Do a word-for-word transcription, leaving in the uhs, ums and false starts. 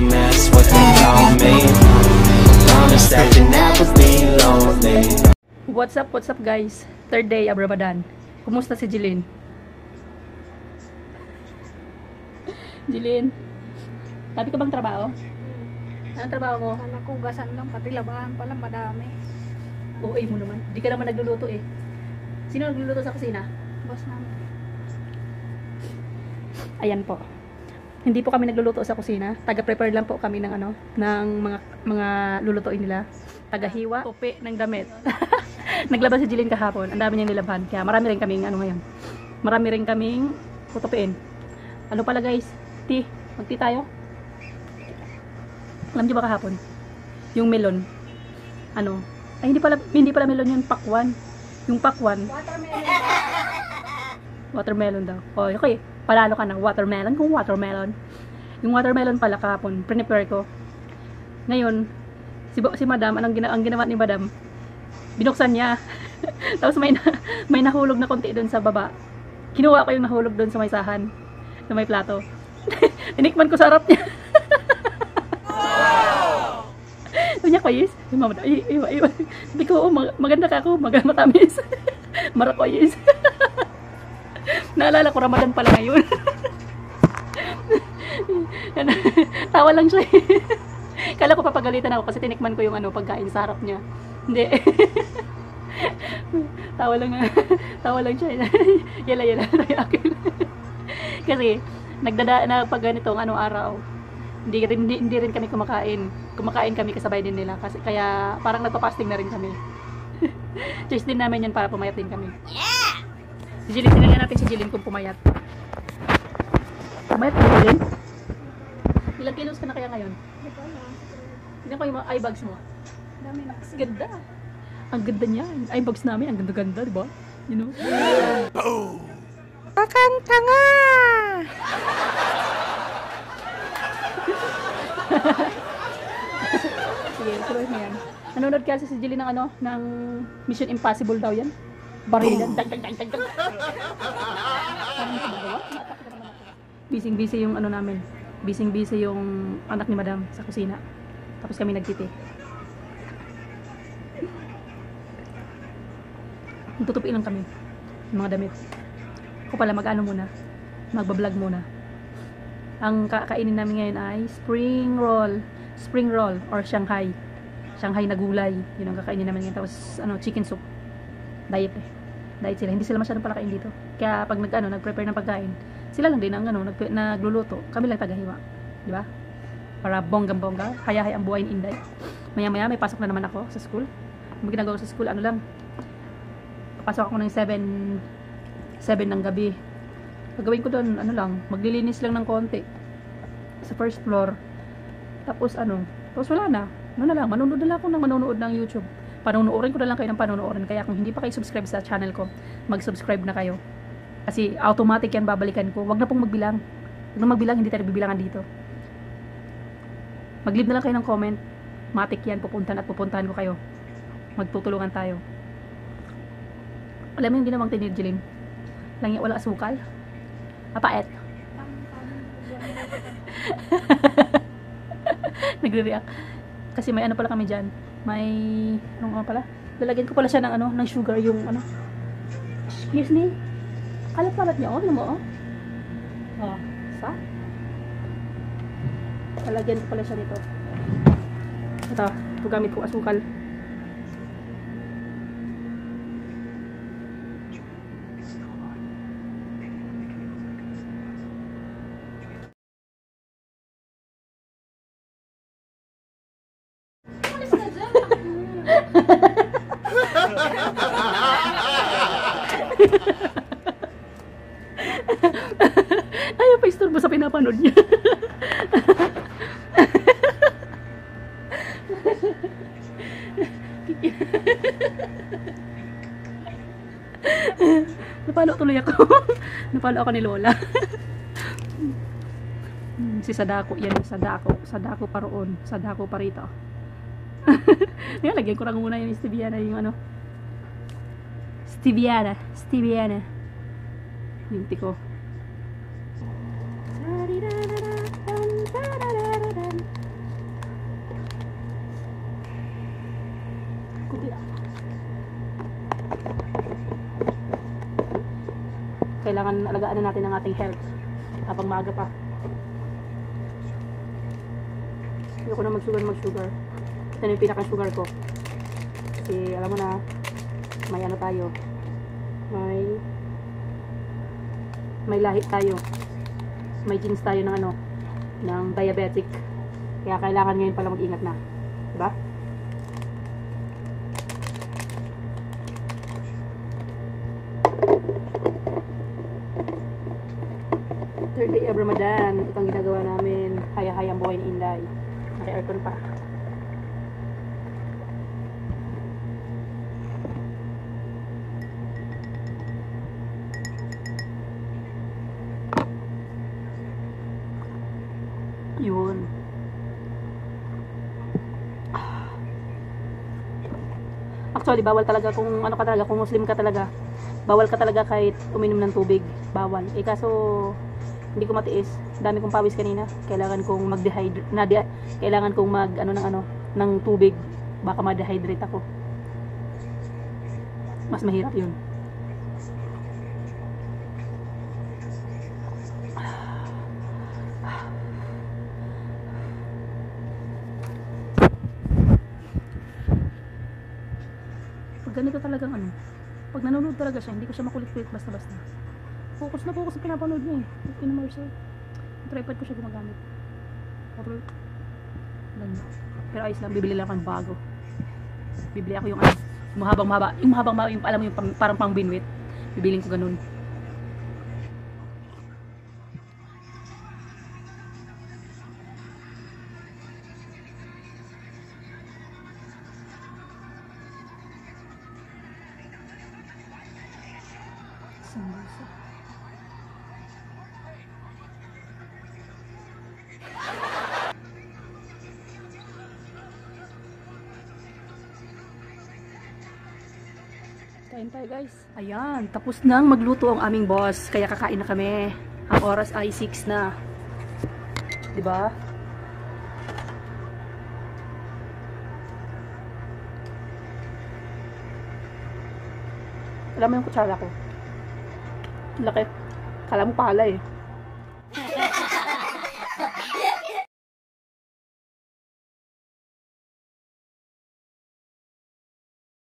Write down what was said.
them, that's what they call me. Promise that you never be lonely. What's up, what's up guys? Third day of Ramadan. Kumusta si Jilin? Jilin, tabi ka bang trabaho? Anong trabaho mo? Nakugasan lang, pati labahan pala madami. Oo, eh mo naman. Di ka naman nagluluto eh. Sino nagluluto sa kusina? Boss namin. Ayan po. Hindi po kami nagluluto sa kusina. Taga-prepare lang po kami ng ano, ng mga mga lulutuin nila. Taga-hiwa, tupi ng damit. Naglaba si Jilin kahapon. Ang dami niyang nilabhan. Kaya marami rin kaming ano ngayon. Marami rin kaming tutupiin. Ano pala guys? Tea. Mag-tea tayo. Alam niyo ba kahapon? Yung melon. Ano? Ay hindi pala hindi pala melon yun, pakwan. Yung pakwan. Watermelon. Watermelon daw. Oh, okay. Palalo ka ng watermelon kung watermelon. Yung watermelon pala kahapon, prepare ko. Ngayon, si, si madam, anong gina, ang ginawa ni madam, binuksan niya. Tapos may, na, may nahulog na konti doon sa baba. Kinuha ko yung nahulog doon sa may sahan, sa may plato. Tinikman ko sa harap niya. Wow! Sabi niya, Koyes, ay, ay, ay, ay. Sabi ko, oh, maganda ka ako, maganda matamis. Marakoyes. Naalala ko, Ramadan pala ngayon. Tawa lang siya. Kala ko papagalitan ako kasi tinikman ko yung ano, pagkain sa harap niya. Hindi. Tawa lang nga. Tawa lang siya. Yala, yala. Kasi, nagdada na pag ganitong anong araw, hindi rin, hindi, hindi rin kami kumakain. Kumakain kami kasabay din nila. Kasi, kaya parang nagpa-fasting na rin kami. Choice din namin yan para pumayat din kami. Yeah! Si Jilin, tingnan natin si Jilin kung pumayat. Pumayat ka Jilin? Ilang kilos ka na kaya ngayon? Tingnan ko yung mga eye bags mo. Dami na. Ganda. Ang ganda niya. Eye bags namin, ang ganda-ganda, di ba? You know? Boom! Kakang tanga! Sige, tuloy mo yan. Nanonood kasi si Jilin ng ano, ng Mission Impossible daw yan. Barilan. Dag, dag, dag, dag, dag. Bising-busy yung ano namin. Bising-busy yung anak ni madam sa kusina. Tapos kami nagtiti. Tutupiin lang kami. Yung mga damit. Ako pala mag-ano muna. Magbablog muna. Ang kakainin namin ngayon ay spring roll. Spring roll or Shanghai. Shanghai na gulay. Yun ang kakainin namin ngayon. Tapos ano, chicken soup. Diet eh. Diet sila. Hindi sila masyadong palakain dito. Kaya pag nag, ano, nag-prepare ng pagkain, sila lang din ang ano, nag, nagluluto. Kami lang tagahiwa. Di ba? Para bonggang-bongga. Hayahay ang buhay ni Inday. Maya-maya may pasok na naman ako sa school. Ang ginagawa sa school, ano lang. Papasok ako ng seven ng gabi. Pagawin ko doon, ano lang, maglilinis lang ng konti. Sa first floor. Tapos ano, tapos wala na. Ano na lang, manonood na lang ako ng manonood ng YouTube. Panonoodin ko na lang kayo ng panonoodin. Kaya kung hindi pa kayo subscribe sa channel ko, mag-subscribe na kayo. Kasi automatic yan babalikan ko. Wag na pong magbilang. Wag na magbilang, hindi tayo bibilangan dito. Mag-leave na lang kayo ng comment. Matik yan, pupuntahan at pupuntahan ko kayo. Magtutulungan tayo. Alam mo yung ginawang tinid, Jilin? Lang wala asukal. Apait. Nagre-react. Kasi may ano pala kami dyan. May, ano nga pala? Lalagyan ko pala siya ng ano, ng sugar yung ano. Excuse me. Kalat-kalat niya, oh. Alam mo, oh. Oh, sa? Lalagyan ko pala siya dito. Ito, ito gamit ko asukal. Ayaw pa istorbo sa pinapanood niya. Napalo tuloy ako. Napalo ako ni Lola. Si Sadako, yan Sadako. Sadako pa roon. Sadako pa rito. Ngayon, lagyan ko lang muna yung Steviana, yung ano. Steviana. Steviana. Yung tiko. kailangan alagaan na natin ang ating health habang maaga pa. Ayoko na mag-sugar mag-sugar. Ito na yung pinaka-sugar ko. Kasi alam mo na, may ano tayo. May may lahi tayo. May genes tayo ng ano, ng diabetic. Kaya kailangan ngayon pala mag-ingat na. Diba? Third day of Ramadan. Ito ang ginagawa namin. Haya-hayang buhay ni Inday. Naka-aircon pa. Yun. Actually, bawal talaga kung ano ka talaga, kung Muslim ka talaga. Bawal ka talaga kahit uminom ng tubig. Bawal. Eh kaso, hindi ko matiis. Dami kong pawis kanina. Kailangan kong mag-dehydrate. Na, kailangan kong mag, ano ng ano, ng tubig. Baka ma-dehydrate ako. Mas mahirap yun. Pag ganito talagang ano, pag nanonood talaga siya, hindi ko siya makulit-kulit basta-basta. Focus na focus sa pinapanood niya eh. In-immersive. Tripod ko siya gumagamit. Pero, pero ayos lang, bibili lang ako ng bago. Bibili ako yung ano, mahabang mahaba. Yung mahabang mahaba, yung alam mo yung pang, parang pang binwit. Bibiling ko ganun. Sambusa. Kain tayo guys. Ayan, tapos nang magluto ang aming boss. Kaya kakain na kami. Ang oras ay six na. Diba? Alam mo yung kutsara ko. Laki. Kala mo pala eh.